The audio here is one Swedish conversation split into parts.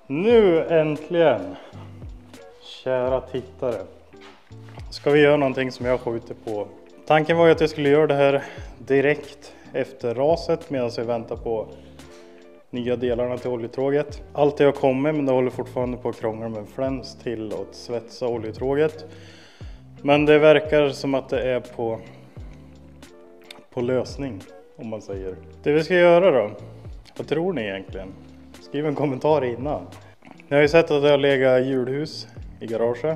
Nu äntligen, kära tittare, ska vi göra någonting som jag skjuter på. Tanken var ju att jag skulle göra det här direkt efter raset medan jag väntar på nya delarna till oljetråget. Allt har kommit, men det håller fortfarande på att krångla med fläns till och svetsa oljetråget. Men det verkar som att det är på lösning, om man säger. Det vi ska göra då, vad tror ni egentligen? Skriv en kommentar innan. Ni har ju sett att jag har legat hjulhus i garaget.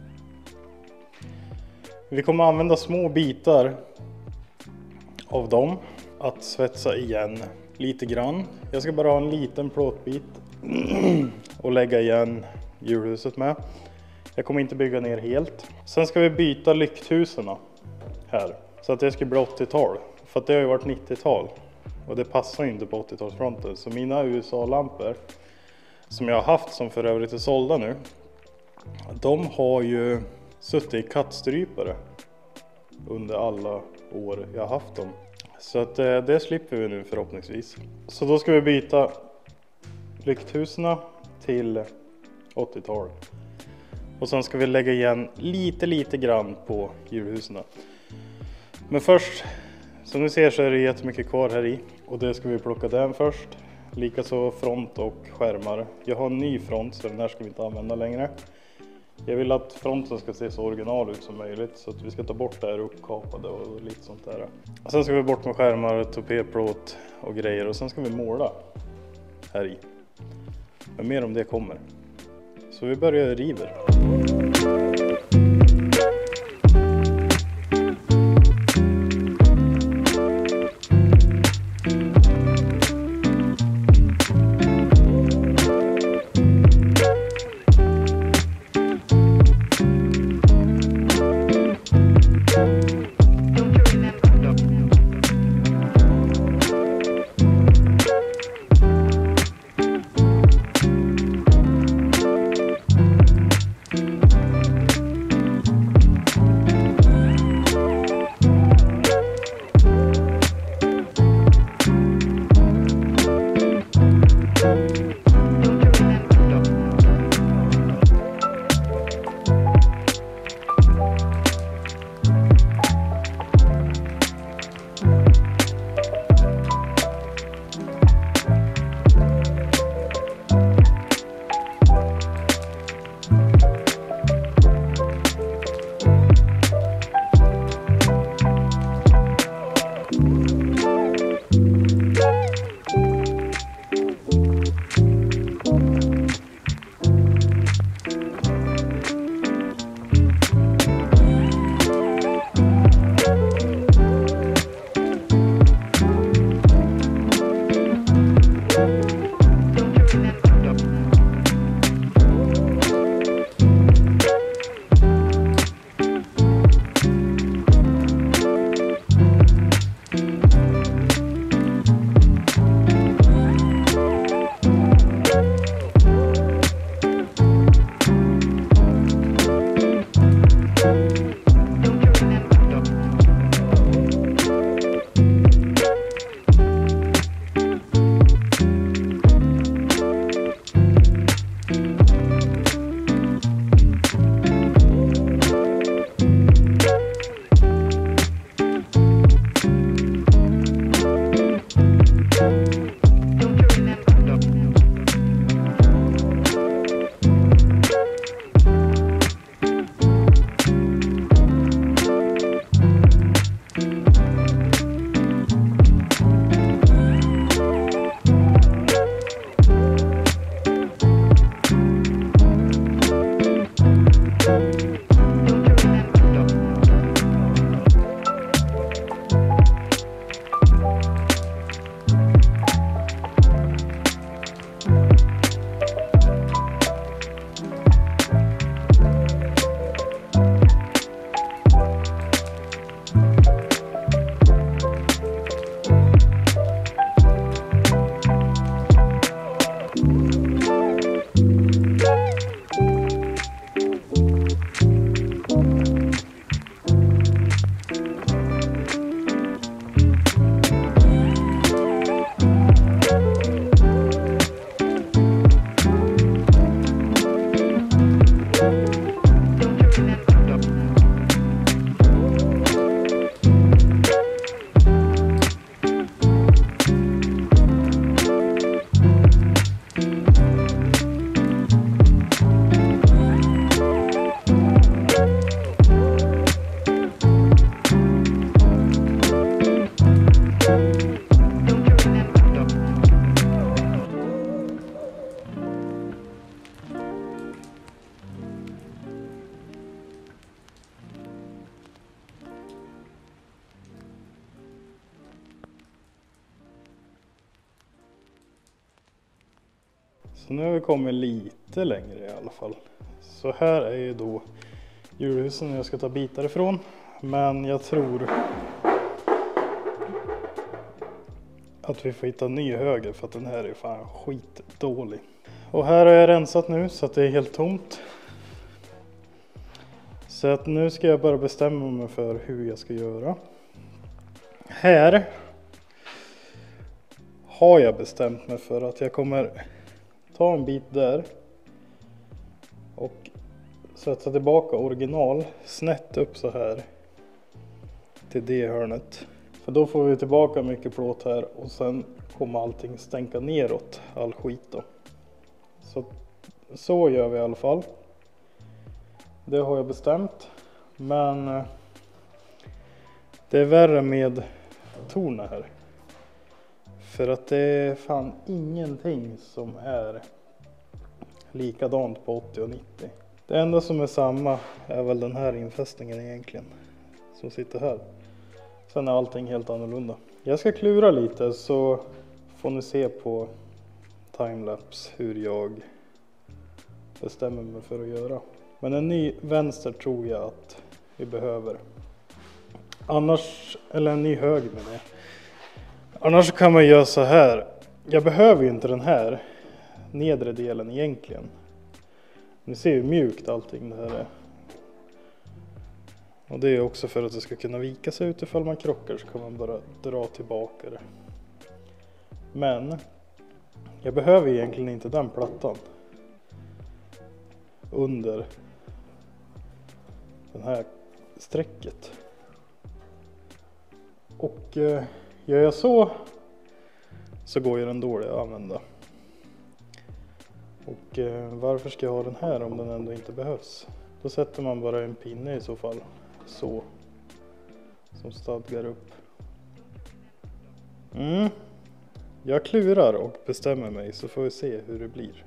Vi kommer använda små bitar av dem att svetsa igen lite grann. Jag ska bara ha en liten plåtbit och lägga igen hjulhuset med. Jag kommer inte bygga ner helt. Sen ska vi byta lykthusen här. Så att det ska bli 80-tal. För att det har ju varit 90-tal. Och det passar ju inte på 80-talsfronten. Så mina USA-lampor som jag har haft, som för övrigt är sålda nu, de har ju suttit i kattstrypare under alla år jag har haft dem. Så att det slipper vi nu förhoppningsvis. Så då ska vi byta lykthusen till 80-tal. Och sen ska vi lägga igen lite grann på hjulhusen. Men först, som ni ser, så är det jättemycket kvar här i. Och det ska vi plocka den först. Likaså front och skärmar. Jag har en ny front, så den här ska vi inte använda längre. Jag vill att fronten ska se så original ut som möjligt. Så att vi ska ta bort det här uppkapade och lite sånt där. Och sen ska vi bort med skärmar, topéplåt och grejer. Och sen ska vi måla här i. Men mer om det kommer. Så vi börjar river. Så nu har vi kommit lite längre i alla fall. Så här är ju då hjulhusen jag ska ta bitar ifrån. Men jag tror att vi får hitta en ny höger för att den här är fan skitdålig. Och här har jag rensat nu så att det är helt tomt. Så att nu ska jag bara bestämma mig för hur jag ska göra. Här har jag bestämt mig för att jag kommer ta en bit där och sätta tillbaka original snett upp så här till det hörnet. För då får vi tillbaka mycket plåt här och sen kommer allting stänka neråt, all skit då. Så gör vi i alla fall. Det har jag bestämt. Men det är värre med torna här. För att det är fan ingenting som är likadant på 80 och 90. Det enda som är samma är väl den här infästningen egentligen. Som sitter här. Sen är allting helt annorlunda. Jag ska klura lite så får ni se på timelapse hur jag bestämmer mig för att göra. Men en ny vänster tror jag att vi behöver. Annars, eller en ny höger med det. Annars kan man göra så här. Jag behöver ju inte den här nedre delen egentligen. Ni ser hur mjukt allting det här är. Och det är också för att det ska kunna vika sig ut ifall man krockar så kan man bara dra tillbaka det. Men jag behöver egentligen inte den plattan under den här strecket. Och gör jag så går ju den dålig att använda. Och varför ska jag ha den här om den ändå inte behövs? Då sätter man bara en pinne i så fall. Så. Som stadgar upp. Jag klurar och bestämmer mig så får vi se hur det blir.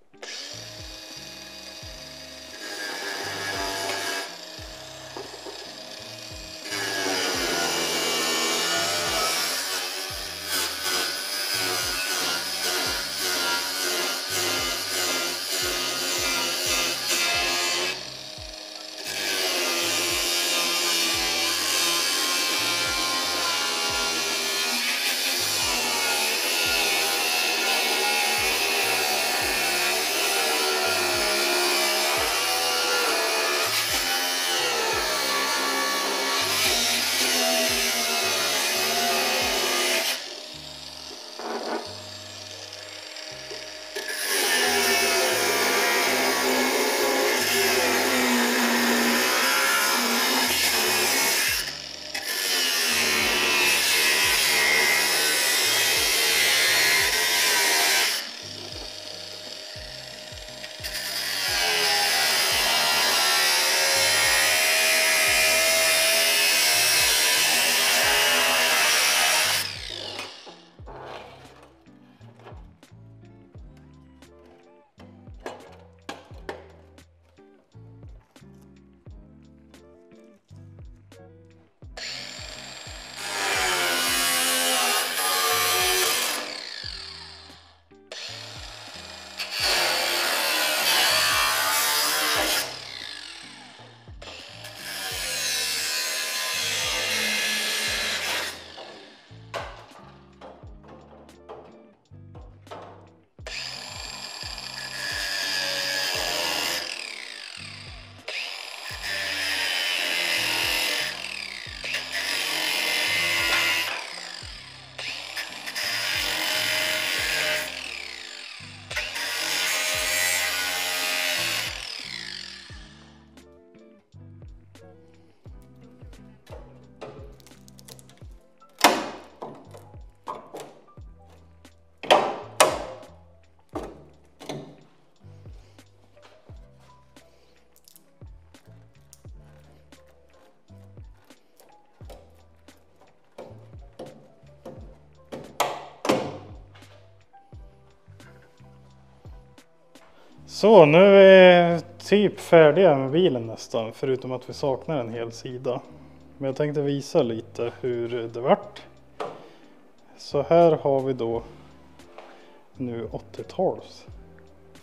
Så nu är vi typ färdiga med bilen nästan, förutom att vi saknar en hel sida. Men jag tänkte visa lite hur det vart. Så här har vi då nu 80-tals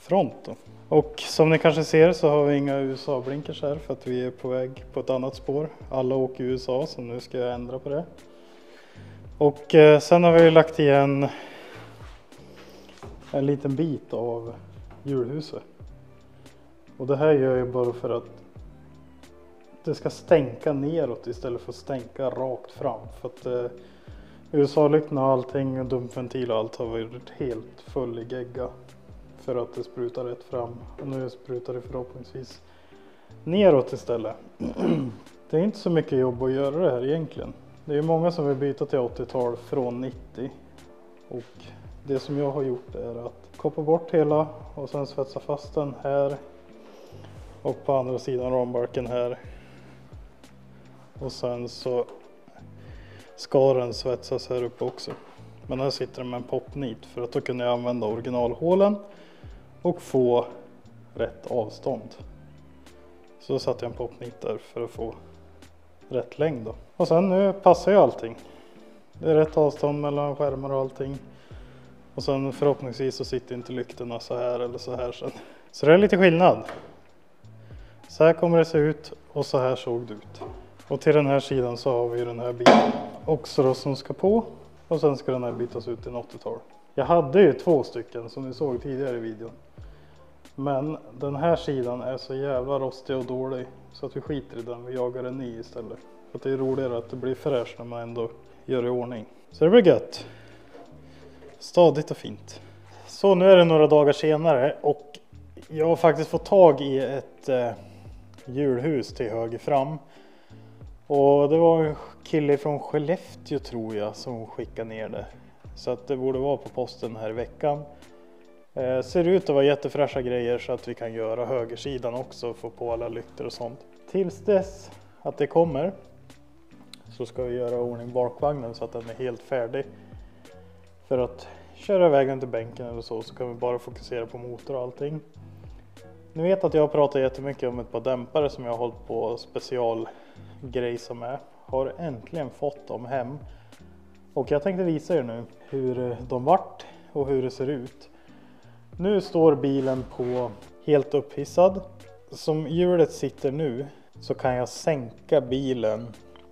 front då. Och som ni kanske ser så har vi inga USA-blinkers här för att vi är på väg på ett annat spår. Alla åker i USA, så nu ska jag ändra på det. Och sen har vi lagt igen en liten bit av hjulhuset. Och det här gör jag bara för att det ska stänka neråt istället för att stänka rakt fram. För att USA-lyktorna och allting och dumpventil och allt har varit helt full i gegga. För att det sprutar rätt fram. Och nu sprutar det förhoppningsvis neråt istället. Det är inte så mycket jobb att göra det här egentligen. Det är många som vill byta till 80-tal från 90. Och det som jag har gjort är att koppa bort hela och sen svetsa fast den här. Och på andra sidan rambalken här. Och sen så ska den svetsas här uppe också. Men här sitter den med en popnit för att då kunde jag använda originalhålen och få rätt avstånd. Så satte jag en popnit där för att få rätt längd då. Och sen nu passar ju allting. Det är rätt avstånd mellan skärmar och allting. Och sen förhoppningsvis så sitter inte lyktorna så här eller så här sen. Så det är lite skillnad. Så här kommer det se ut och så här såg det ut. Och till den här sidan så har vi den här biten också då som ska på. Och sen ska den här bytas ut till en 80-tal. Jag hade ju 2 stycken som ni såg tidigare i videon. Men den här sidan är så jävla rostig och dålig så att vi skiter i den. Vi jagar en ny istället. För att det är roligare att det blir fräscht när man ändå gör i ordning. Så det blir gött. Stadigt och fint. Så nu är det några dagar senare och jag har faktiskt fått tag i ett hjulhus till höger fram. Och det var en kille från Skellefteå tror jag som skickade ner det. Så att det borde vara på posten här i veckan. Ser ut att vara jättefräscha grejer så att vi kan göra högersidan också och få på alla lyktor och sånt. Tills dess att det kommer så ska vi göra ordning bakvagnen så att den är helt färdig. För att köra iväg den till bänken eller så kan vi bara fokusera på motor och allting. Ni vet att jag har pratat jättemycket om ett par dämpare som jag har hållit på specialgrejsa med. Har äntligen fått dem hem. Och jag tänkte visa er nu hur de vart och hur det ser ut. Nu står bilen på helt upphissad. Som hjulet sitter nu så kan jag sänka bilen.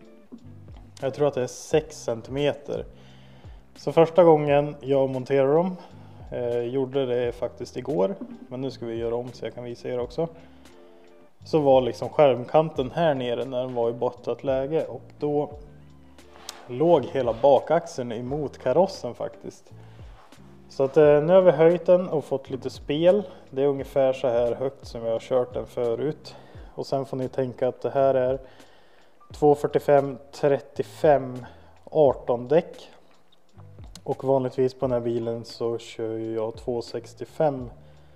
Jag tror att det är 6 cm. Så första gången jag monterade dem gjorde det faktiskt igår. Men nu ska vi göra om så jag kan visa er också. Så var liksom skärmkanten här nere när den var i bottnat läge. Och då låg hela bakaxeln emot karossen faktiskt. Så att nu har vi höjt den och fått lite spel. Det är ungefär så här högt som jag har kört den förut. Och sen får ni tänka att det här är 245 35 18 däck. Och vanligtvis på den här bilen så kör jag 265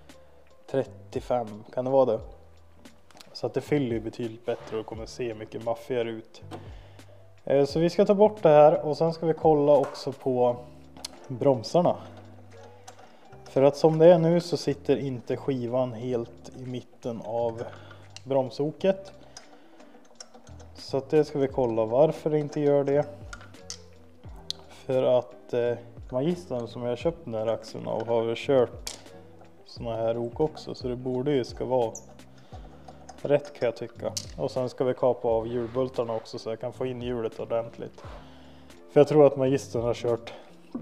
35, kan det vara det? Så att det fyller ju betydligt bättre och kommer se mycket maffigare ut. Så vi ska ta bort det här och sen ska vi kolla också på bromsarna. För att som det är nu så sitter inte skivan helt i mitten av bromsoket. Så att det ska vi kolla varför det inte gör det. För att magistern som jag har köpt den här axeln av har väl kört såna här ok också. Så det borde ju ska vara rätt kan jag tycka. Och sen ska vi kapa av hjulbultarna också så jag kan få in hjulet ordentligt. För jag tror att magistern har kört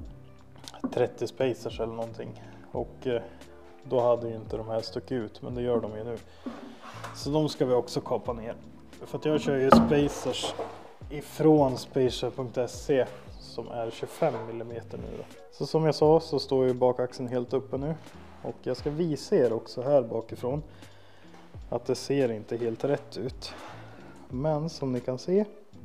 30 spacers eller någonting. Och då hade ju inte de här stuckit ut, men det gör de ju nu. Så de ska vi också kapa ner. För att jag kör ju spacers ifrån spacer.se som är 25 mm nu då. Så som jag sa så står ju bakaxeln helt uppe nu. Och jag ska visa er också här bakifrån att det ser inte helt rätt ut. Men som ni kan se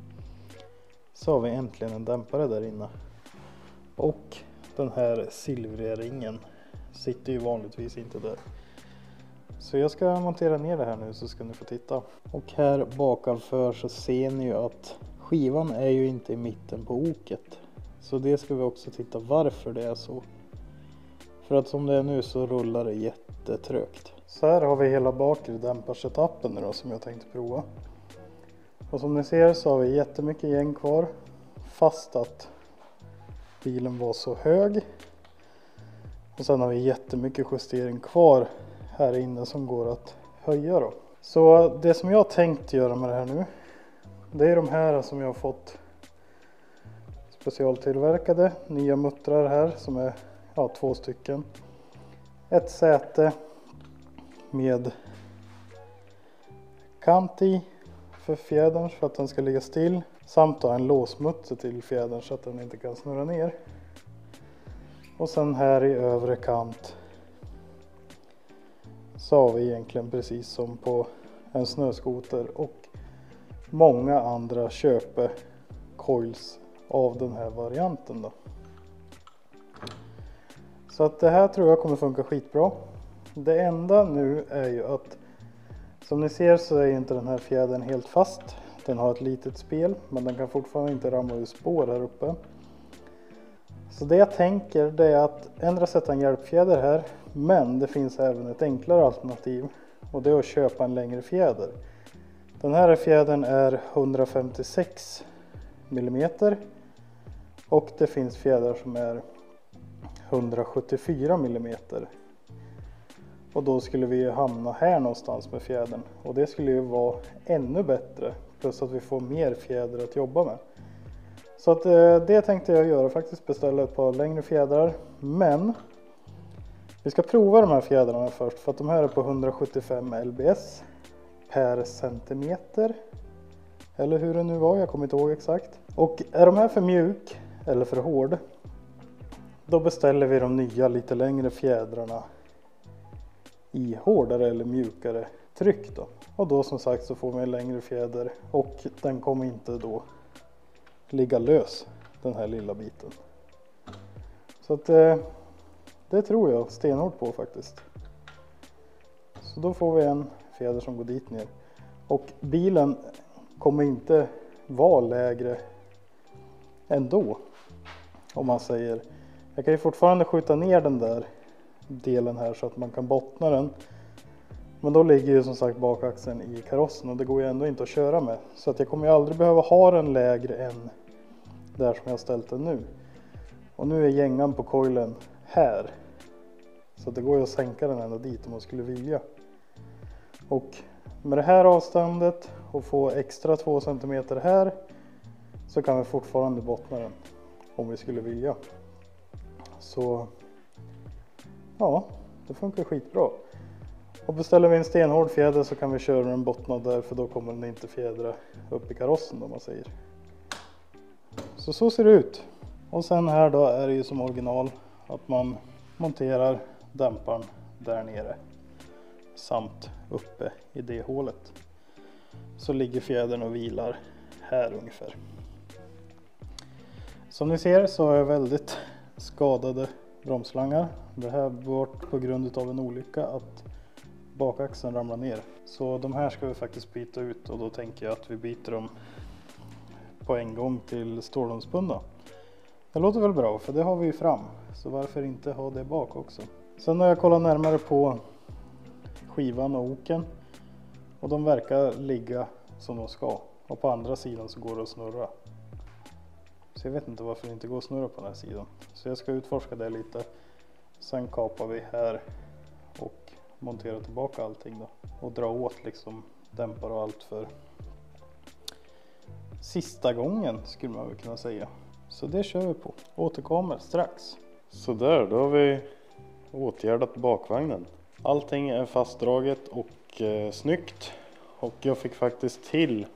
så har vi äntligen en dämpare där inne. Och den här silvriga ringen sitter ju vanligtvis inte där. Så jag ska montera ner det här nu så ska ni få titta. Och här bakanför så ser ni ju att skivan är ju inte i mitten på oket. Så det ska vi också titta varför det är så. För att som det är nu så rullar det jättetrögt. Så här har vi hela bakre dämparsetupen nu då som jag tänkte prova. Och som ni ser så har vi jättemycket gäng kvar. Fast att bilen var så hög. Och sen har vi jättemycket justering kvar här inne som går att höja då. Så det som jag tänkt göra med det här nu, det är de här som jag har fått specialtillverkade nya muttrar här som är 2 stycken. Ett säte med kant i för fjädern för att den ska ligga still. Samt då en låsmutter till fjädern så att den inte kan snurra ner. Och sen här i övre kant så har vi egentligen precis som på en snöskoter och många andra köpecoils av den här varianten då. Så att det här tror jag kommer funka skitbra. Det enda nu är ju att som ni ser så är inte den här fjädern helt fast. Den har ett litet spel men den kan fortfarande inte ramla ur spår här uppe. Så det jag tänker det är att ändra sätta en hjälpfjäder här. Men det finns även ett enklare alternativ. Och det är att köpa en längre fjäder. Den här fjädern är 156 mm. Och det finns fjädrar som är 174 mm. Och då skulle vi hamna här någonstans med fjädern. Och det skulle ju vara ännu bättre. Plus att vi får mer fjäder att jobba med. Så att det tänkte jag göra faktiskt. Beställa ett par längre fjädrar. Men vi ska prova de här fjädrarna först. För att de här är på 175 lbs per centimeter. Eller hur det nu var, jag kommer inte ihåg exakt. Och är de här för mjuk eller för hård. Då beställer vi de nya lite längre fjädrarna i hårdare eller mjukare tryck då. Och då som sagt så får vi en längre fjäder och den kommer inte då ligga lös den här lilla biten. Så att det tror jag stenhårt på faktiskt. Så då får vi en fjäder som går dit ner. Och bilen kommer inte vara lägre ändå. Om man säger, jag kan ju fortfarande skjuta ner den där delen här så att man kan bottna den. Men då ligger ju som sagt bakaxeln i karossen och det går ju ändå inte att köra med. Så att jag kommer ju aldrig behöva ha den lägre än där som jag har ställt den nu. Och nu är gängan på coilen här. Så det går ju att sänka den ända dit om man skulle vilja. Och med det här avståndet och få extra 2 cm här så kan vi fortfarande bottna den om vi skulle vilja. Så ja, det funkar skitbra. Och beställer vi en stenhård fjäder så kan vi köra den bottnad där för då kommer den inte fjädra upp i karossen om man säger. Så ser det ut. Och sen här då är det ju som original att man monterar dämparen där nere. Samt uppe i det hålet. Så ligger fjädern och vilar här ungefär. Som ni ser så är väldigt skadade bromsslangar. Det här var på grund av en olycka att bakaxeln ramlar ner. Så de här ska vi faktiskt byta ut och då tänker jag att vi byter dem på en gång till stålomspunna. Det låter väl bra för det har vi ju fram. Så varför inte ha det bak också. Sen har jag kollat närmare på skivan och oken. Och de verkar ligga som de ska. Och på andra sidan så går det att snurra. Så jag vet inte varför det inte går att snurra på den här sidan. Så jag ska utforska det lite. Sen kapar vi här och monterar tillbaka allting då. Och dra åt liksom dämpar och allt för sista gången skulle man väl kunna säga. Så det kör vi på. Återkommer strax. Så där, då har vi åtgärdat bakvagnen. Allting är fastdraget och snyggt. Och jag fick faktiskt till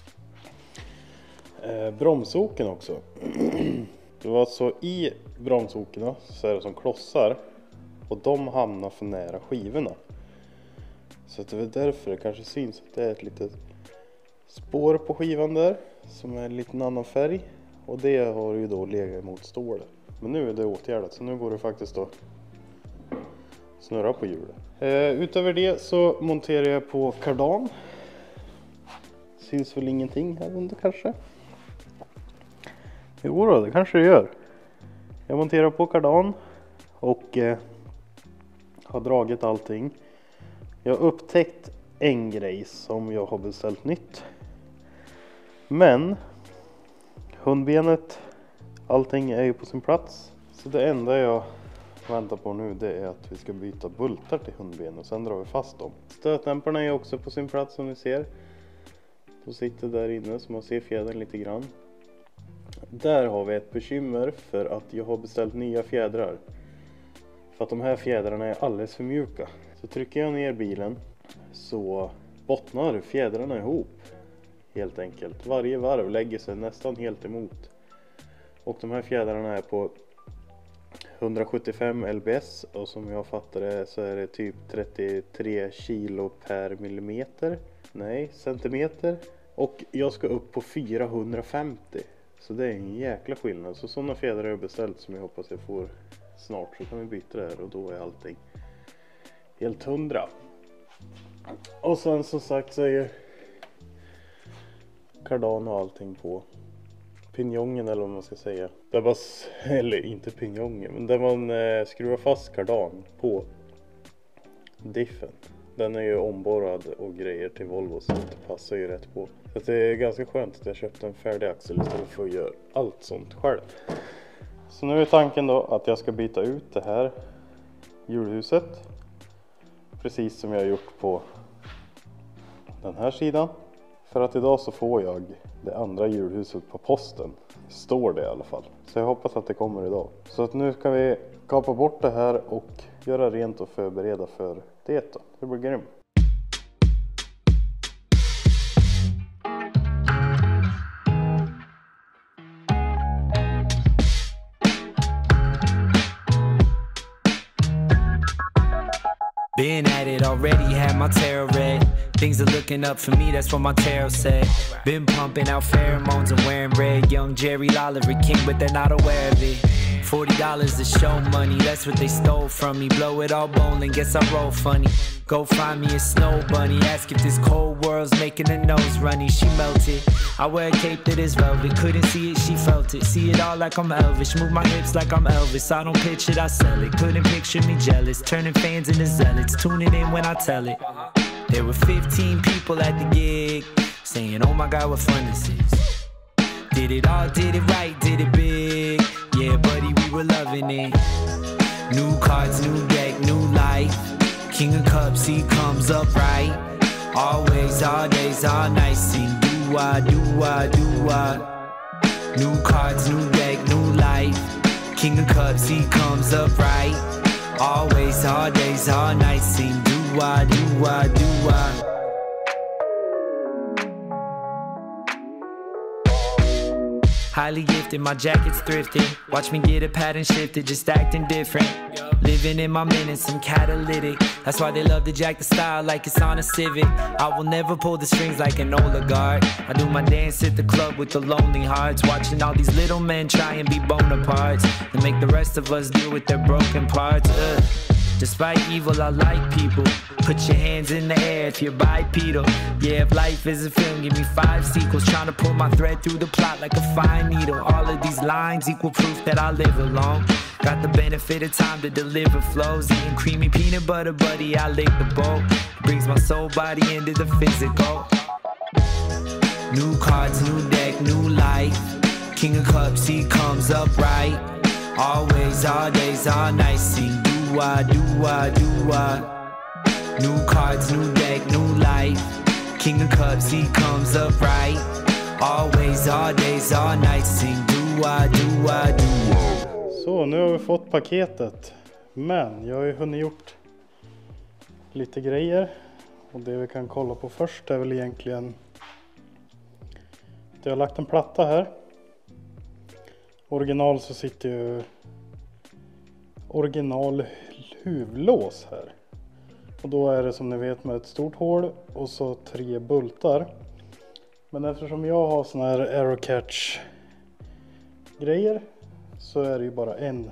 bromsoken också. Det var så i bromsokerna så är det som klossar. Och de hamnar för nära skivorna. Så det är därför det kanske syns att det är ett litet spår på skivan där. Som är en liten annan färg. Och det har ju då legat emot stålet. Men nu är det åtgärdat så nu går det faktiskt att snurra på hjulet. Utöver det så monterar jag på kardan. Syns väl ingenting här under kanske? Jo då, det kanske det gör. Jag monterar på kardan och har dragit allting. Jag har upptäckt en grej som jag har beställt nytt. Men hundbenet, allting är ju på sin plats. Så det enda jag väntar på nu, det är att vi ska byta bultar till hundben och sen drar vi fast dem. Stötdämparna är också på sin plats som ni ser. De sitter där inne så man ser fjädern lite grann. Där har vi ett bekymmer för att jag har beställt nya fjädrar. För att de här fjädrarna är alldeles för mjuka. Så trycker jag ner bilen så bottnar fjädrarna ihop. Helt enkelt. Varje varv lägger sig nästan helt emot. Och de här fjädrarna är på 175 lbs. Och som jag fattar det så är det typ 33 kilo per millimeter. Nej, centimeter. Och jag ska upp på 450. Så det är en jäkla skillnad. Så sådana fjädrar har jag beställt som jag hoppas jag får snart. Så kan vi byta det här och då är allting helt 100. Och sen som sagt så är kardan och allting på pinjongen eller vad man ska säga. Det var, eller inte pinjongen, men där man skruvar fast kardan på diffen. Den är ju omborrad och grejer till Volvo så det passar ju rätt på. Så det är ganska skönt att jag köpte en färdig axel istället för att göra allt sånt själv. Så nu är tanken då att jag ska byta ut det här hjulhuset. Precis som jag har gjort på den här sidan. För att idag så får jag det andra hjulhuset på posten. Står det i alla fall. Så jag hoppas att det kommer idag. Så att nu ska vi kapa bort det här och göra rent och förbereda för det då. Det blir grymt. Been at it already, had my tarot read. Things are looking up for me, that's what my tarot said. Been pumping out pheromones and wearing red. Young Jerry Lawler, king, but they're not aware of it. $40 is show money, that's what they stole from me. Blow it all bowling, guess I roll funny. Go find me a snow bunny, ask if this cold world's making her nose runny. She melted, I wear a cape that is velvet. Couldn't see it, she felt it. See it all like I'm Elvis, move my hips like I'm Elvis. I don't pitch it, I sell it. Couldn't picture me jealous, turning fans into zealots. Tuning in when I tell it. There were 15 people at the gig, saying, oh my God, what fun this is. Did it all, did it right, did it big. Yeah, buddy, we were loving it. New cards, new deck, new life. King of Cups, he comes up right. Always, all days, all nights. Sing do-wah, do-wah, do-wah. New cards, new deck, new life. King of Cups, he comes up right. Always, all days, all nights. Sing do-wah, do-wah, do-wah. Highly gifted, my jacket's thrifted. Watch me get a pattern shifted, just acting different. Living in my minutes, I'm catalytic. That's why they love to jack the style like it's on a Civic. I will never pull the strings like an oligarch. I do my dance at the club with the lonely hearts. Watching all these little men try and be Bonapartes and make the rest of us deal with their broken parts. Despite evil, I like people. Put your hands in the air if you're bipedal. Yeah, if life is a film, give me 5 sequels. Trying to pull my thread through the plot like a fine needle. All of these lines equal proof that I live alone. Got the benefit of time to deliver flows. Eating creamy peanut butter, buddy, I lick the bowl. It brings my soul body into the physical. New cards, new deck, new life. King of Cups, he comes up right. Always, all days, all nights. Sing do-wah, do-wah, do-wah. New cards, new deck, new life. King of Cups, he comes up right. Always, all days, all nights. Sing do-wah, do-wah, do-wah. Så, nu har vi fått paketet. Men jag har ju hunnit gjort lite grejer. Och det vi kan kolla på först är väl egentligen att jag har lagt en platta här. Original så sitter ju original huvlås här. Och då är det som ni vet med ett stort hål och så 3 bultar. Men eftersom jag har såna här Aerocatch grejer så är det ju bara en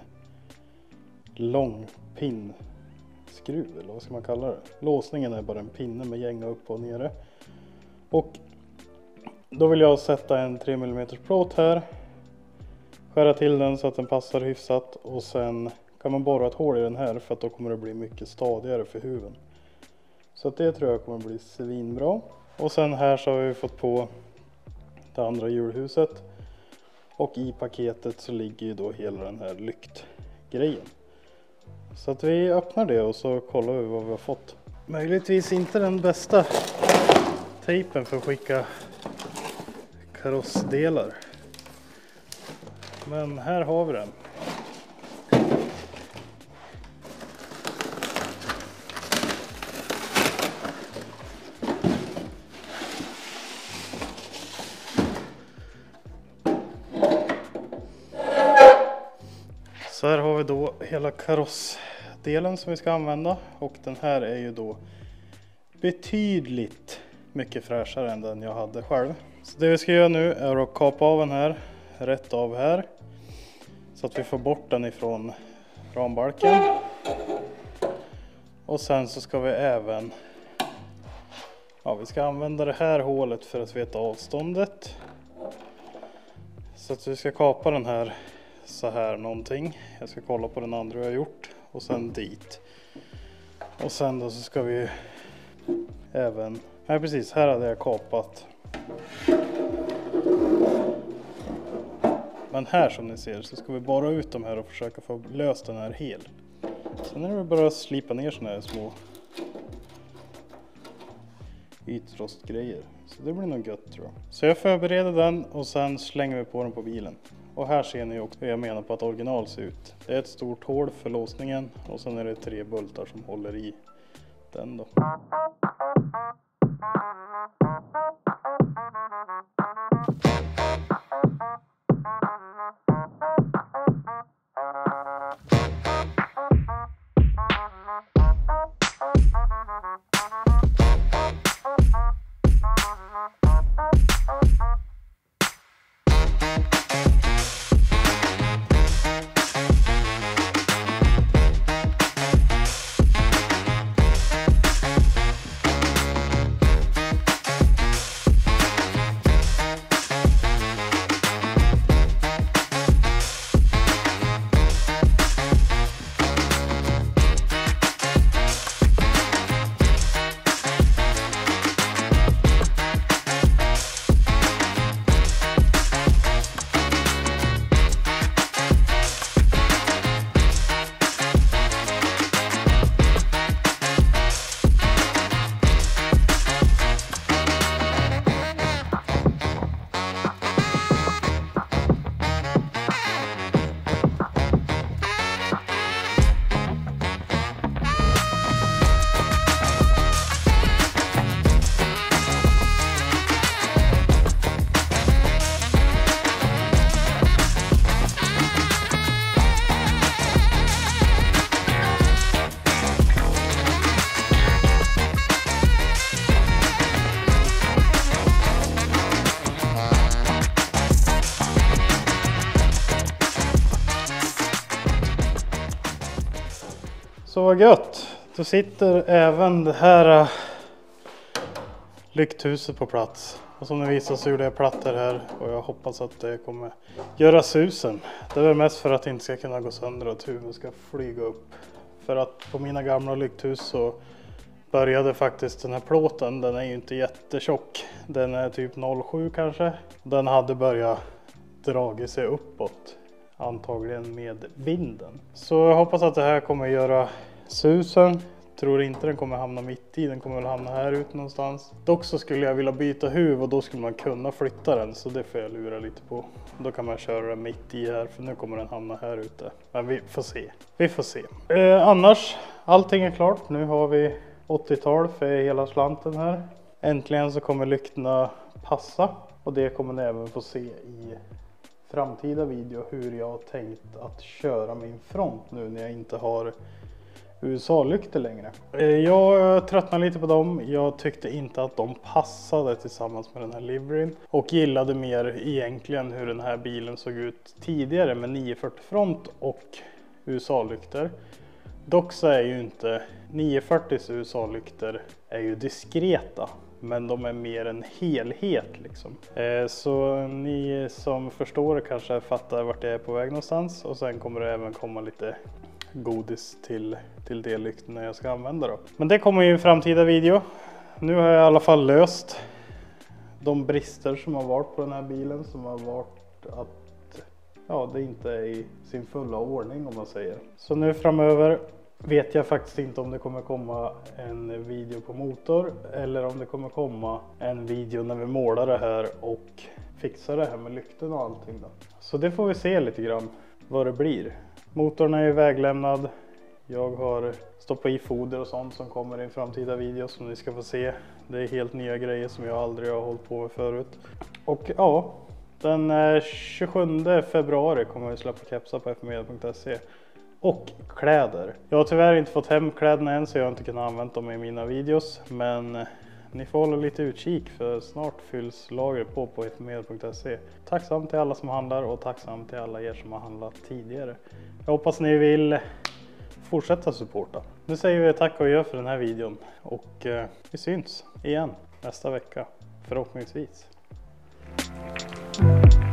lång pinnskruv, eller vad ska man kalla det. Låsningen är bara en pinne med gänga upp och nere. Och då vill jag sätta en 3 mm plåt här. Skära till den så att den passar hyfsat och sen kan man borra ett hål i den här för att då kommer det bli mycket stadigare för huven. Så att det tror jag kommer bli svinbra. Och sen här så har vi fått på det andra hjulhuset. Och i paketet så ligger ju då hela den här lyktgrejen. Så att vi öppnar det och så kollar vi vad vi har fått. Möjligtvis inte den bästa tejpen för att skicka karossdelar. Men här har vi den. Så här har vi då hela karossdelen som vi ska använda. Och den här är ju då betydligt mycket fräschare än den jag hade själv. Så det vi ska göra nu är att kapa av den här, rätt av här. Så att vi får bort den ifrån rambalken. Och sen så ska vi även, vi ska använda det här hålet för att veta avståndet. Så att vi ska kapa den här så här någonting. Jag ska kolla på den andra jag har gjort. Och sen dit. Och sen då så ska vi även, nej precis, här hade jag kapat. Men här som ni ser så ska vi bara ut de här och försöka få löst den här hel. Sen är det bara att slipa ner såna här små ytrostgrejer. Så det blir nog gött tror jag. Så jag förbereder den och sen slänger vi på den på bilen. Och här ser ni också hur jag menar på att original ser ut. Det är ett stort hål för låsningen och sen är det 3 bultar som håller i den då. Så vad gött. Då sitter även det här lykthuset på plats. Och som det visar så gjorde jag plattor här och jag hoppas att det kommer göra susen. Det är väl mest för att det inte ska kunna gå sönder och att huvudet ska flyga upp. För att på mina gamla lykthus så började faktiskt den här plåten, den är ju inte jättetjock. Den är typ 0,7 kanske. Den hade börjat dra sig uppåt. Antagligen med vinden. Så jag hoppas att det här kommer göra susen. Tror inte den kommer hamna mitt i. Den kommer väl hamna här ute någonstans. Dock så skulle jag vilja byta huv och då skulle man kunna flytta den. Så det får jag lura lite på. Då kan man köra den mitt i här. För nu kommer den hamna här ute. Men vi får se. Vi får se. Annars, allting är klart. Nu har vi 80-tal för hela slanten här. Äntligen så kommer lyktorna passa. Och det kommer ni även få se i framtida video hur jag har tänkt att köra min front nu när jag inte har USA-lyktor längre. Jag tröttnade lite på dem. Jag tyckte inte att de passade tillsammans med den här liveryn och gillade mer egentligen hur den här bilen såg ut tidigare med 940 front och USA-lyktor. Dock så är ju inte 940s USA-lyktor är ju diskreta. Men de är mer en helhet liksom. Så ni som förstår kanske fattar vart jag är på väg någonstans. Och sen kommer det även komma lite godis till dellyktorna jag ska använda då. Men det kommer ju i en framtida video. Nu har jag i alla fall löst de brister som har varit på den här bilen. Som har varit att det inte är i sin fulla ordning om man säger. Så nu framöver vet jag faktiskt inte om det kommer komma en video på motor eller om det kommer komma en video när vi målar det här och fixar det här med lykten och allting då. Så det får vi se lite grann vad det blir. Motorn är ju väglämnad. Jag har stoppat i foder och sånt som kommer i en framtida video som ni ska få se. Det är helt nya grejer som jag aldrig har hållit på med förut. Och ja, den 27 februari kommer vi släppa kepsar på fmedia.se. Och kläder. Jag har tyvärr inte fått hem kläderna än så jag har inte kunnat använda dem i mina videos. Men ni får hålla lite utkik för snart fylls lagret på fmedia.se. Tacksam till alla som handlar och tacksam till alla er som har handlat tidigare. Jag hoppas ni vill fortsätta supporta. Nu säger vi tack och gör för den här videon. Och vi syns igen nästa vecka. Förhoppningsvis.